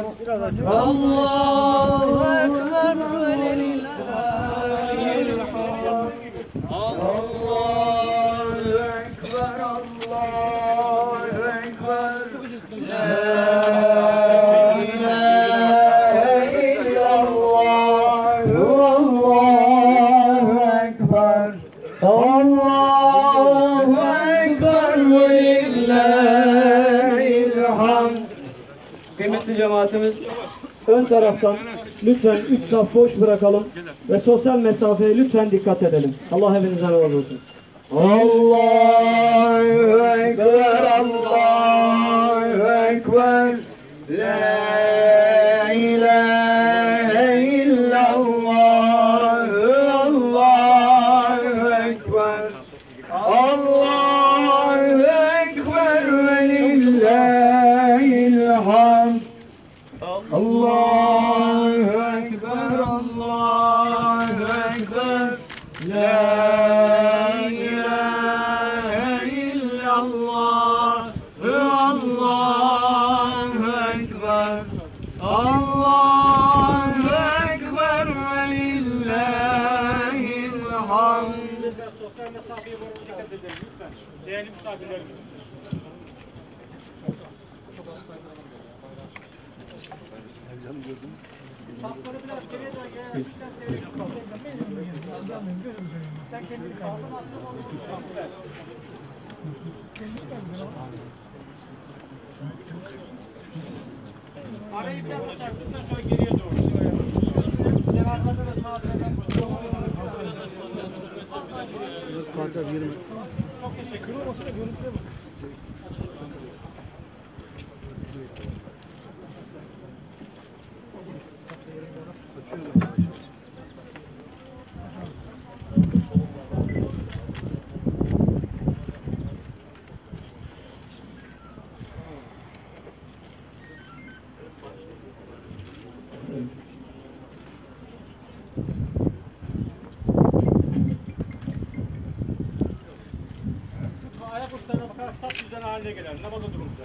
Allahu Ekber ve lillahil hamd. Allahu Ekber, Allahu Ekber. La ilahe illallah. Allahu Ekber. Allahu Ekber ve lillahil hamd. Kıymetli cemaatimiz, ön taraftan lütfen 3 saf boş bırakalım ve sosyal mesafeye lütfen dikkat edelim. Allah hepinizden razı olsun. Allahu Ekber, Allahu Ekber. La ilahe illallah. Allahu Ekber. Allahu Ekber ve lillahil hamd. Allahu Ekber, Allahu Ekber. La ilahe illallah. Allahu Ekber. Allahu Ekber ve lillahil hamd. Sosyal mesafeye doğru dikkat edelim lütfen. Değerli misafirlerimiz. Safları biraz geriye doğru gel. Sen kendini kaldın attın onu. Arayı biraz açar. Lütfen şöyle geriye doğru. Cevaplarda da sağdan. Çok teşekkür ederim. Ayak uçlarına bakarak saf düzen haline gelir. Namaza durunca.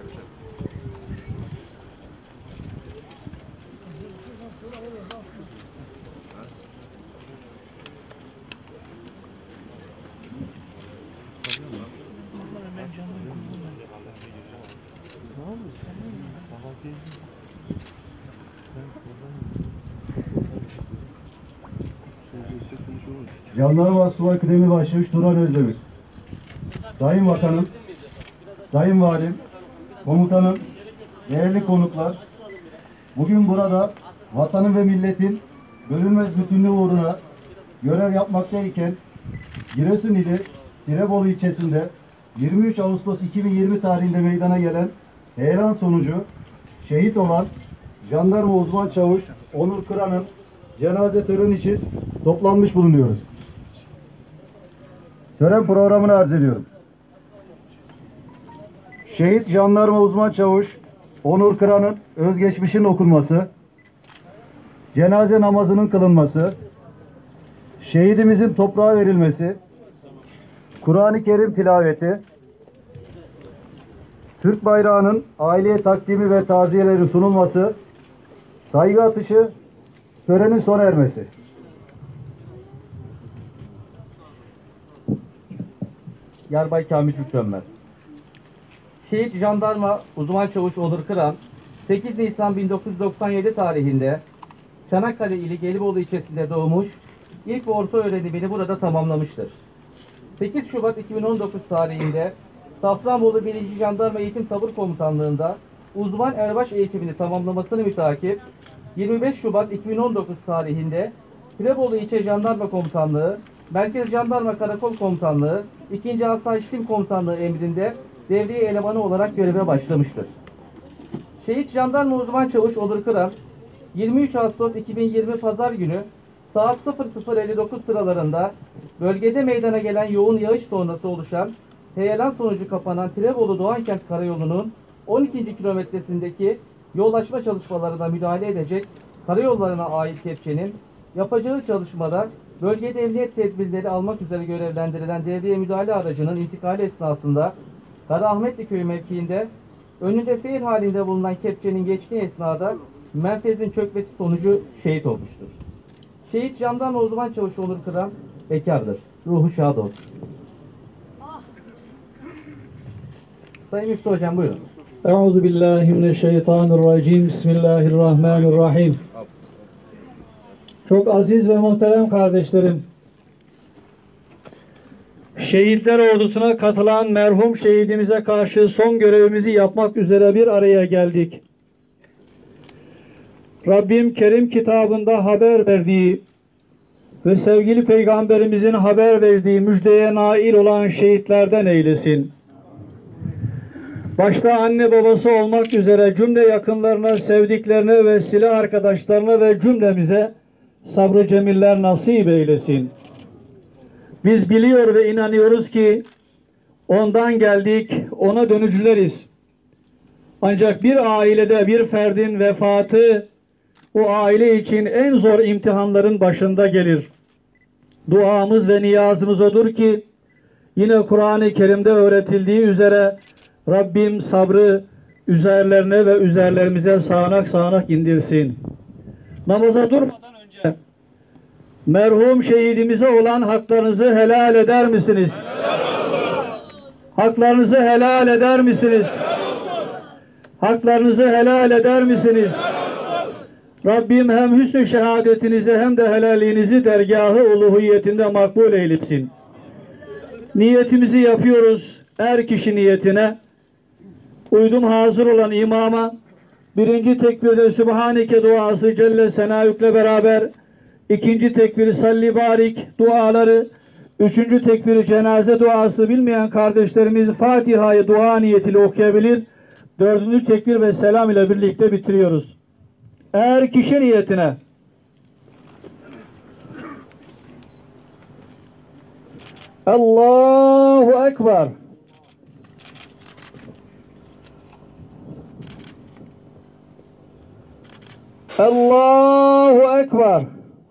Jandarma Subay Kıdemli Başçavuş Turan Özdemir. Sayın Vatanım, Sayın Valim, Komutanım, değerli konuklar, bugün burada vatanın ve milletin bölünmez bütünlüğü uğruna görev yapmaktayken Giresun ili Tirebolu ilçesinde 23 Ağustos 2020 tarihinde meydana gelen heyelan sonucu şehit olan Jandarma Uzman Çavuş Onur Kıran'ın cenaze töreni için toplanmış bulunuyoruz. Tören programını arz ediyorum. Şehit Jandarma Uzman Çavuş Onur Kıran'ın özgeçmişinin okunması, cenaze namazının kılınması, şehidimizin toprağa verilmesi, Kur'an-ı Kerim tilaveti, Türk bayrağının aileye takdimi ve taziyelerin sunulması, saygı atışı, törenin sona ermesi. Yarbay Kamil Türkdönmez. Şehit Jandarma Uzman Çavuş Onur Kıran, 8 Nisan 1997 tarihinde Çanakkale ili Gelibolu ilçesinde doğmuş, ilk ve orta öğrenimini burada tamamlamıştır. 8 Şubat 2019 tarihinde Safranbolu 1. Jandarma Eğitim Tabur Komutanlığı'nda uzman erbaş eğitimini tamamlamasını mütakip 25 Şubat 2019 tarihinde Tirebolu İlçe Jandarma Komutanlığı, Merkez Jandarma Karakol Komutanlığı, 2. Asayiş Tim Komutanlığı emrinde devriye elemanı olarak göreve başlamıştır. Şehit Jandarma Uzman Çavuş Onur Kıran, 23 Ağustos 2020 Pazar günü saat 00:59 sıralarında bölgede meydana gelen yoğun yağış sonrası oluşan heyelan sonucu kapanan Tirebolu Doğankent Karayolu'nun 12. kilometresindeki yol açma çalışmalarına müdahale edecek karayollarına ait kepçenin yapacağı çalışmada bölgede emniyet tedbirleri almak üzere görevlendirilen devriye müdahale aracının intikali esnasında Karaahmetli Köyü mevkiinde önünde seyir halinde bulunan kepçenin geçtiği esnada merkezin çökmesi sonucu şehit olmuştur. Şehit jandarma uzman çavuş Onur Kıran bekardır. Ruhu şad olsun. Sayın Müftü Hocam buyurun. Euzu billahi mineşşeytanirracim. Bismillahirrahmanirrahim. Çok aziz ve muhterem kardeşlerim, Şehitler Ordusu'na katılan merhum şehidimize karşı son görevimizi yapmak üzere bir araya geldik. Rabbim Kerim kitabında haber verdiği ve sevgili Peygamberimizin haber verdiği müjdeye nail olan şehitlerden eylesin. Başta anne babası olmak üzere cümle yakınlarına, sevdiklerine ve silah arkadaşlarına ve cümlemize sabrı cemiller nasip eylesin. Biz biliyor ve inanıyoruz ki ondan geldik, ona dönücüleriz. Ancak bir ailede bir ferdin vefatı o aile için en zor imtihanların başında gelir. Duamız ve niyazımız odur ki yine Kur'an-ı Kerim'de öğretildiği üzere Rabbim sabrı üzerlerine ve üzerlerimize sağanak sağanak indirsin. Namaza durmadan önce merhum şehidimize olan haklarınızı helal eder misiniz? Haklarınızı helal eder misiniz? Haklarınızı helal eder misiniz? Rabbim hem hüsnü şehadetinizi hem de helalliğinizi dergahı uluhiyetinde makbul eylesin. Niyetimizi yapıyoruz er kişi niyetine. Uydum hazır olan imama birinci tekbirde Sübhaneke duası Celle Senâük'le beraber, ikinci tekbiri salli barik duaları, üçüncü tekbiri cenaze duası bilmeyen kardeşlerimiz Fatiha'yı dua niyetiyle okuyabilir. Dördüncü tekbir ve selam ile birlikte bitiriyoruz. Eğer kişi niyetine Allahu Ekber. Allahu Ekber.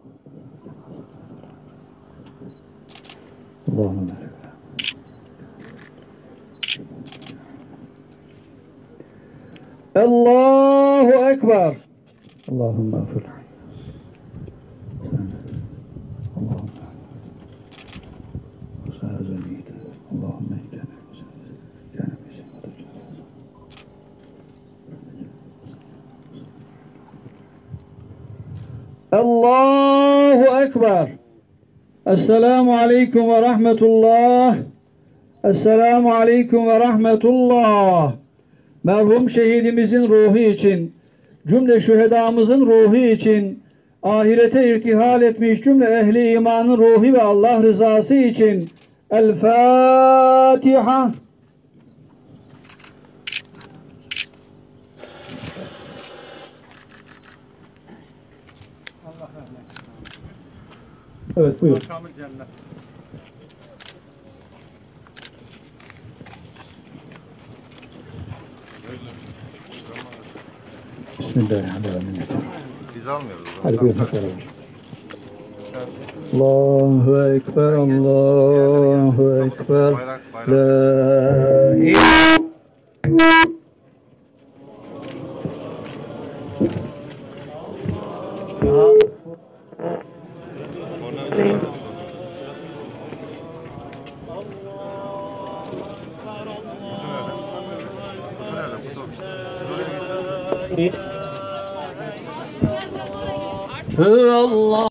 Allahu Ekber. Allahümme afir. Allahu Ekber. Esselamu Aleyküm ve Rahmetullah. Esselamu Aleyküm ve Rahmetullah. Merhum şehidimizin ruhu için, cümle şühedamızın ruhu için, ahirete irtihal etmiş cümle ehli imanın ruhu ve Allah rızası için El Fatiha. Evet buyur. Makamı cennet. Bismillahirrahmanirrahim. Biz almıyoruz. Hadi buyurun hep beraber. Allahu Ekber, Allahu Ekber. Bayrak, bayrak. La ilahe Kutu nerede? Kutu. Allah.